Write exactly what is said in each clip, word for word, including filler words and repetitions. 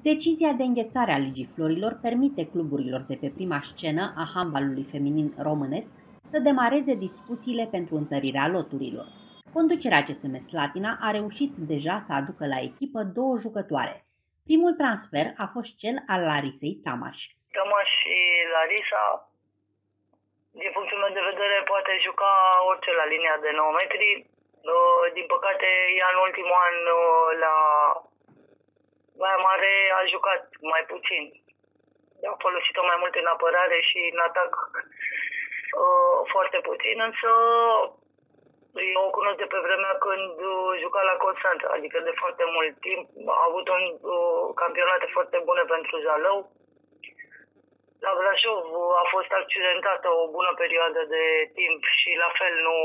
Decizia de înghețare a Ligii Florilor permite cluburilor de pe prima scenă a handbalului feminin românesc să demareze discuțiile pentru întărirea loturilor. Conducerea C S M Slatina a reușit deja să aducă la echipă două jucătoare. Primul transfer a fost cel al Larisei Tamaș. Tamaș și Larisa, din punctul meu de vedere, poate juca orice la linia de nouă metri. Din păcate, ea în ultimul an la Baia Mare a jucat mai puțin. A folosit-o mai mult în apărare și în atac uh, foarte puțin, însă eu o cunosc de pe vremea când juca la Constanța, adică de foarte mult timp. A avut un uh, campionate foarte bune pentru Zalău. La Brașov a fost accidentată o bună perioadă de timp și la fel nu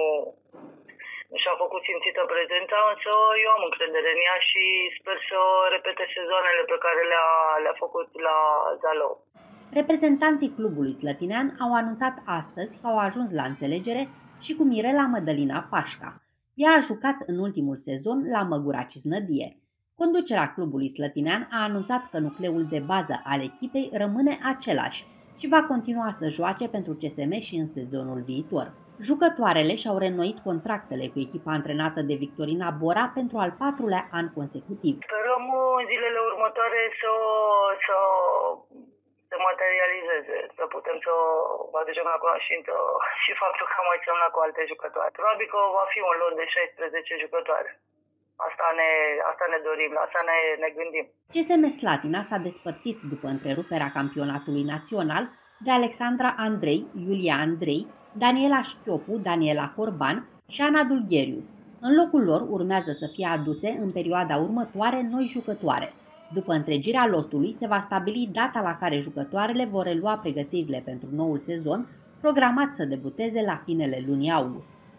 și-a făcut simțită prezența, însă eu am încredere în ea și sper să repete sezoanele pe care le-a, le-a făcut la Zalău. Reprezentanții clubului slătinean au anunțat astăzi că au ajuns la înțelegere și cu Mirela Mădălina Pașca. Ea a jucat în ultimul sezon la Măgura Cisnădie. Conducerea clubului slătinean a anunțat că nucleul de bază al echipei rămâne același și va continua să joace pentru C S M și în sezonul viitor. Jucătoarele și-au reînnoit contractele cu echipa antrenată de Victorina Bora pentru al patrulea an consecutiv. Sperăm în zilele următoare să, să se materializeze, să putem să aducem la cunoștință și faptul că am mai semnat cu alte jucătoare. Probabil că va fi un lot de șaisprezece jucătoare. Asta ne, asta ne dorim, la asta ne, ne gândim. C S M Slatina s-a despărtit după întreruperea campionatului național de Alexandra Andrei, Iulia Andrei, Daniela Șchiopu, Daniela Corban și Ana Dulgheriu. În locul lor urmează să fie aduse în perioada următoare noi jucătoare. După întregirea lotului, se va stabili data la care jucătoarele vor relua pregătirile pentru noul sezon, programat să debuteze la finele lunii august.